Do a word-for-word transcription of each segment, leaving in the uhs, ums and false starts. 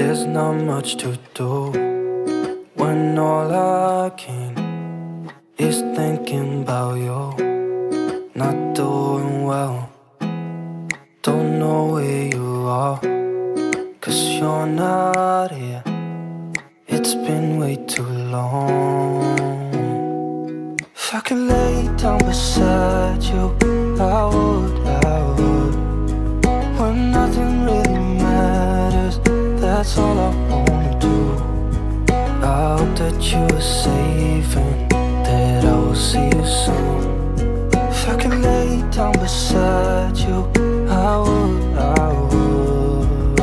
there's not much to do when all I can is thinking about you. Not doing well, don't know where you are, 'cause you're not here. It's been way too long. If I could lay down beside you, I would, I would. When nothing really matters, that's all I wanna do. I hope that you are safe and that I will see you soon. If I could lay down beside you, I would, I would.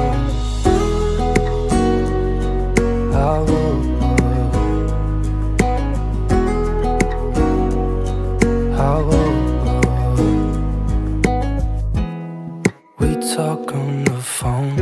I would. I would. We talk on the phone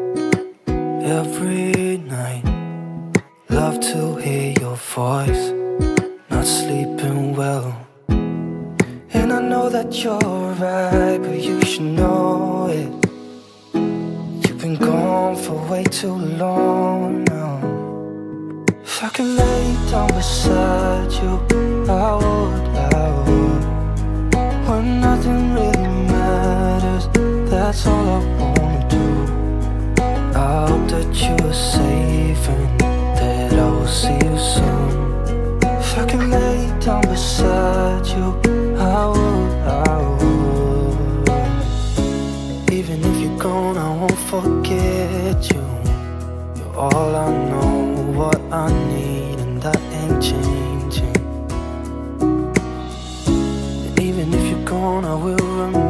every night. Love to hear your voice. Not sleeping well, and I know that you're right, but you should know it. You've been gone for way too long now. If I could lay down beside you, I would, I would. When nothing really matters, that's all I wanna do. I hope that you are safe and that I will see you soon. If I could lay down beside you, I would, I would. Even if you're gone, I won't forget you. You're all I know, what I need, and that ain't changing. And even if you're gone, I will remember